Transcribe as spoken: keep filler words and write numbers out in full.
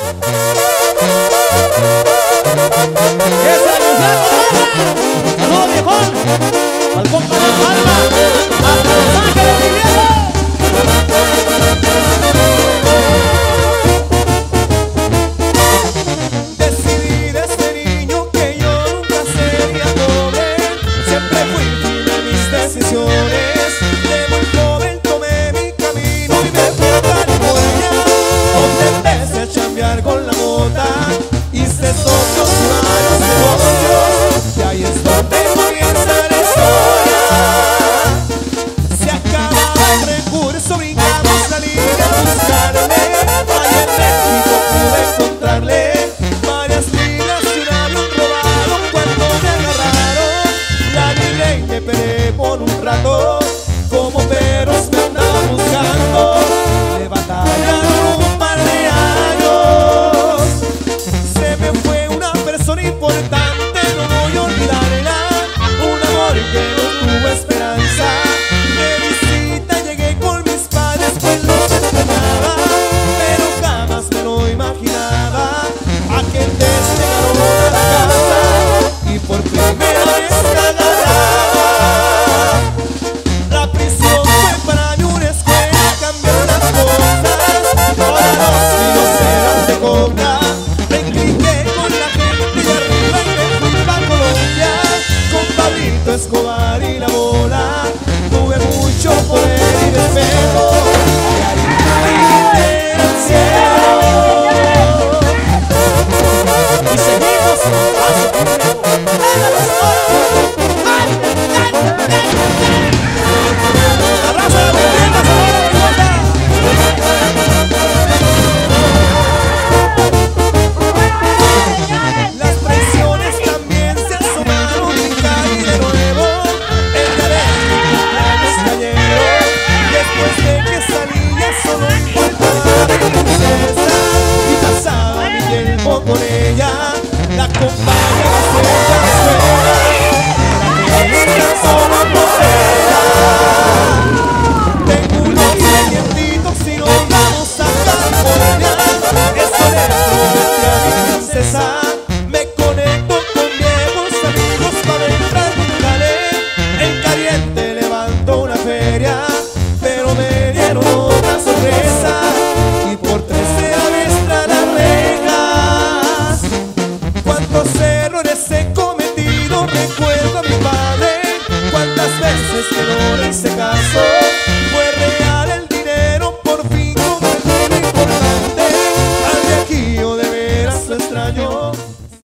¡Esa Luciano! ¡Saludos, viejón! ¡Al compa de Palma! ¡Hasta Los Ángeles, mi viejo! Decidí desde niño que yo nunca sería pobre. Siempre fui firme en mis decisiones. De muy joven tomé mi camino y me fui a California, donde empecé a chambear con la mota. Hice socios y varios negocios, y ahí es donde comienza la historia. Se acaba el recurso, brincamos la línea a buscarle. Allá en México pude encontrarle varias libras y un avión robado. Cuando me agarraron, la libré y me peleé por un rato. Como perros me andaban buscando, me batallaron un par de años. Se me fue una persona importante, no voy a olvidarla. Un amor que no tuvo esperanza. De visita llegué con mis padres, pues los extrañaba, pero jamás me lo imaginaba. Aquel día llegaron a la casa y por primera vez me agarraba. La prisión fue para mí una escuela, cambiaron las cosas. Ahora los kilos eran de coca. Me encriqué con la gente de arriba y me fui pa' Colombia con Pablito Escobar y la bola. Tuve mucho poder y respeto, y ahí caí al cielo. Y seguimos paso por paso. La raza de Buenavista, las presiones también se asomaron y caí de nuevo. Encaré mi cumpleaños cayeron. Después de que salí ya solo importaba mi princesa y pasaba mi tiempo con ella. La acompañaba hasta la escuela, para que ella solo corriera. Tengo unos pendientitos y nos vamos a California. Eso le prometí a mi princesa. Me conecto con viejos amigos para entrar en un jale. En Caliente levanto una feria, pero me dieron otra sorpresa y por tercera vez tras las rejas. Cuántos errores he cometido, recuerdo a mi padre. Cuántas veces que no le hice caso. Fue real el dinero, por fin comprendí lo importante. Al de aquí yo de veras lo extraño.